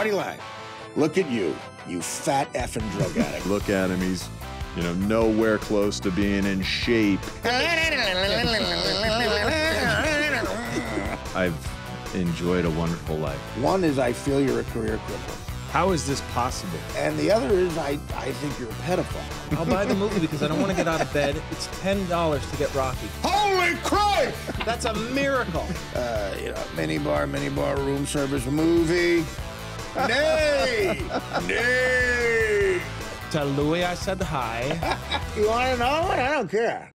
Artie Lange, look at you fat effing drug addict. Look at him, he's, nowhere close to being in shape. I've enjoyed a wonderful life. One is I feel you're a career cripple. How is this possible? And the other is I think you're a pedophile. I'll buy the movie because I don't want to get out of bed. It's $10 to get Rocky. Holy Christ! That's a miracle. Minibar, room service, movie. Nay! Nay! Tell Louis I said hi. You want to know? I don't care.